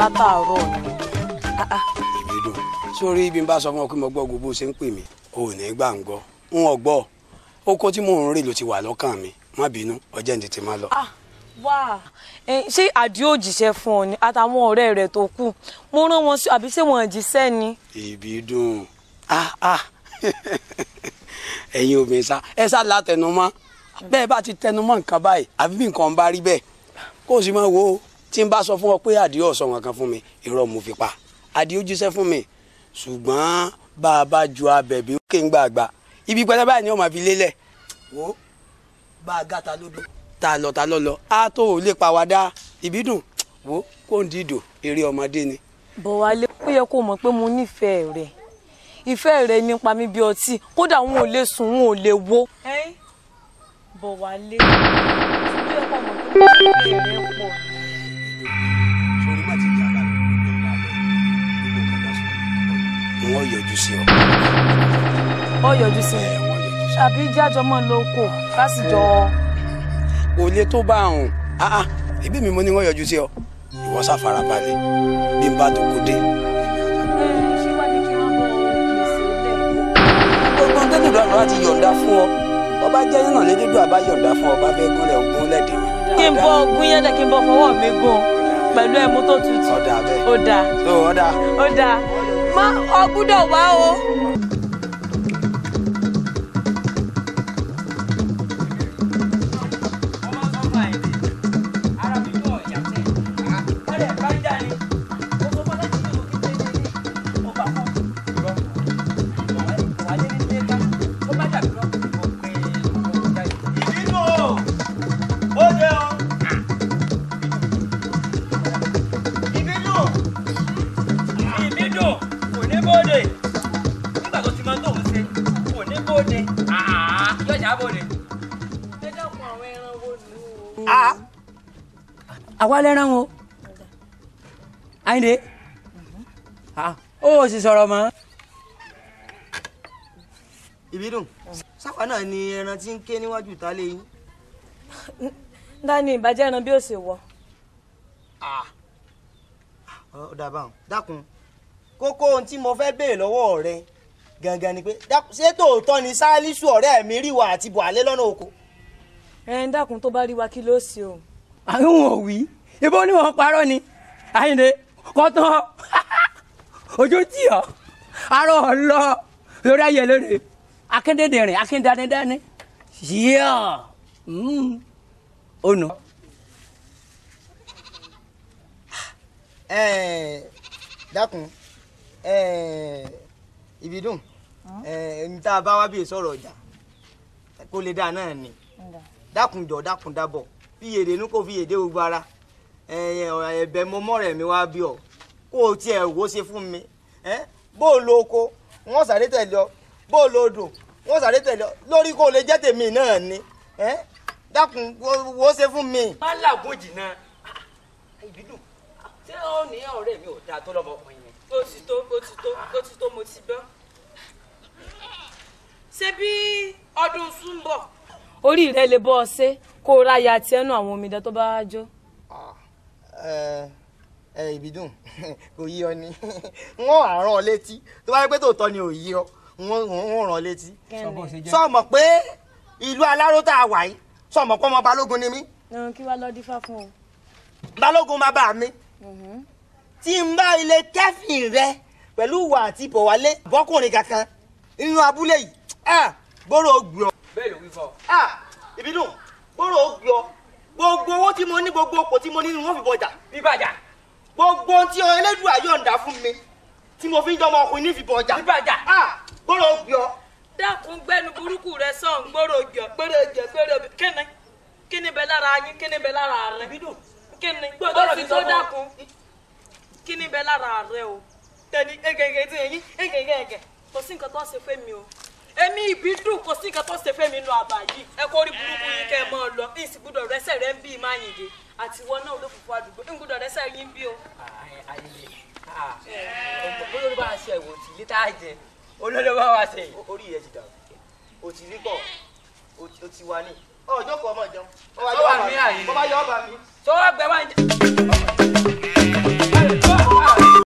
látàárọ̀ ni. Ìbídùn sórí ibi ń bá sọ fún ọ pé mo gbọ́ gbogbo ṣe ń pè mí ò ní gbà ń gbọ́ ń ọgbọ́ oko tí mò ń rìn ló ti wà lọ́kàn mi má bínú ọjọ́ ní tètè má lọ. wá ṣé àdìó jíṣẹ́ fún ọ ni àtàwọn ọ̀rẹ́ rẹ̀ tó kù mo rán wọn sí àbí ṣé wọn jíṣẹ́ ni. Ìbídùn ẹ̀yin obìnrin sá ẹ sá látẹnumọ́ bẹ́ẹ̀ bá ti tẹnumọ́ nǹkan báyìí àbí bí nǹkan bá rí bẹ́ẹ̀ kó o sì máa wo tí n bá sọ fún ọ pé àdìó ọ̀sán wọn kan fún mi irọ́ mo fi pa àdìó jíṣẹ́ fún mi ṣùgbọ́n bá a bá ju abẹ̀bí ó kéń gbàgbà ibi pẹlẹ báyìí ni ó máa fi lélẹ̀ wo bá a gàtà lódò tá a lọ á tó o lè pa wá dá Ìbídùn wo kó ń dìdò eré ọmọdé ni. Bọ̀wálé ó yẹ kó mọ̀ pé mo nífẹ̀ẹ́ rẹ̀ ìfẹ́ rẹ̀ nípa mi bí ọtí kódà wọn ò lè sùn wọn ò lè wo. Bọ̀wálé ó yẹ kó mọ̀ pé mo nífẹ̀ẹ́ rẹ̀ pọ̀. sórí má ti jà bá mi gbogbo nǹkan bá sọ wọn yọjú sí ọ. Ó yọjú sí mi àbí jájọ mọ́ lóko ká sì jọ. kò lè tó bá àrùn ẹbí mi mo ní wọn yọjú sí ọ ìwọ sá farabalẹ̀ bí n bá tó kó dé. gbogbo tó dùn lọ́rùn láti yọ̀ǹda fún ọ ọba jẹ́ yín náà lédèdú àbá yọ̀ǹda fún ọba fẹ́ gúnlẹ̀ ogún lẹ́dẹ̀ mi. kí n bọ ogún yẹn dẹ kí n bọ fọwọ́ mi gùn pẹ̀lú ẹmu tó tutù. ọ̀dà bẹ́ẹ̀ ó dáa má ọ gbúdọ̀ wá o. àwa lẹ́ràn o Àyìndé ó sì sọ̀rọ̀ mọ́. Ìbídùn sápá náà ni ẹran tí ń ké níwájú ìta lé yín. dání ìbàjẹ́ ẹran bí ó ṣe wọ. ọ̀dà báwọn dákun kókó ohun tí mo fẹ́ béèrè lọ́wọ́ rẹ gangan ni pé ṣé tòótọ́ ni Sálísù ọ̀rẹ́ mi rí wa àti Bọ̀álé lọ́nà oko. dákun tó bá rí wa kí ló ṣe o. àwọn ò wí ibo ni wọn parọ́ ni Àyìndé kọtán ojú tí ọ arọ ọlọ lórí ayé lóde akéndédèrìn akéndánidání yíyọ ọnà. dákun Ìbídùn n tá a bá wá bí sọ̀rọ̀ ọjà kó lè dáa náà ni dákun jọ dákun dábọ̀ fiyèdè ní kò fiyèdè gbogbo ara ẹ̀bẹ̀ mọmọ rẹ mi wá bí ọ kó o tiẹ̀ wò ṣe fún mi bó o lo oko wọn sáré tẹ̀lé ọ bó o lo odò wọn sáré tẹ̀lé ọ lórí kó o lè jẹ́ tèmi náà ni dákun wò ṣe fún mi. má làgùn jìnnà Ìbídùn ṣé ó ní ọ̀rẹ́ mi ò dáa tó lọ́mọkùnrin ni. ó ti tó mo ti gbọ́. ṣé bí ọdún sún bọ̀ orí rẹ lè bọ́ ọ ṣe kó o ráyà tí ẹnu àwọn omidan tó bá jó. Ìbídùn kò yí ọ ni wọn á rán ọ létí tó bá yẹ pé tòótọ́ ni ò yí ọ wọn rán ọ létí. sọ mọ̀ pé ìlú Aláró tá a wà yìí sọ mọ̀ pé ọmọ Balógun ni mí. kí wàá lọ dífá fún ọ. Balógun má bà mí tí n bá ilé kẹ́fìn rẹ pẹ̀lú ìwà àti Bọ̀wálé bọ́kùnrin kankan nínú abúlé yìí gbòòrò gbìọ. bẹ́ẹ̀ ló wí fọ. Ìbídùn gbòòrò gbìọ gbogbo owó tí mo ní gbogbo òpó tí mo ní ni wọ́n fi bọjà. bíbàjà. gbogbo tí Elédùà yọ̀ǹda fún mi tí mo fi ń jọmọ ọkùnrin ní fi bọjà. bíbàjà. gbòòrò gbìọ. dákun gbẹnu burúkú rẹ sàn gbòòrò gbìọ kíni bẹ lára yín kíni bẹ lára rẹ. Ìbídùn kíni gbọ́dọ̀ ti tó dákun kíni bẹ lára rẹ o. tẹni egege tí eyín egege kò sí nǹkan tó ń ṣe fẹ́ mi o. èmi Ìbídùn kò sí nǹkan tó ṣe fẹ́ mi nù àbá yìí ẹ kó rí burúkú yín kẹ́ ẹ mọ́ ọ lọ ní ìsìnkúdọ̀ rẹsẹ̀ rẹ ń bí máa yìnde àti ìwọ náà olófùfù àdúgbò ìgbúdọ̀ rẹsẹ̀ yín bí o. olórí bá a ṣe ìwò tí ilé tá a jẹ olórí bá wa ṣe. orí rẹ ti dà o ti rí kọ o ti wà ní ọjọ́ kan ọmọ ìjẹun sọ wà ní àyè bọ́ bá yọ ọba mi. sọ wà gbẹ wá ń jẹ.